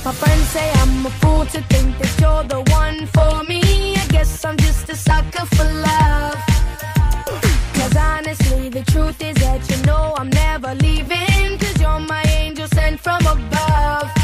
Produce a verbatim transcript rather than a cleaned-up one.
My friends say I'm a fool to think that you're the one for me. I guess I'm just a sucker for love. Cause honestly, the truth is that you know I'm never leaving. Cause you're my angel sent from above.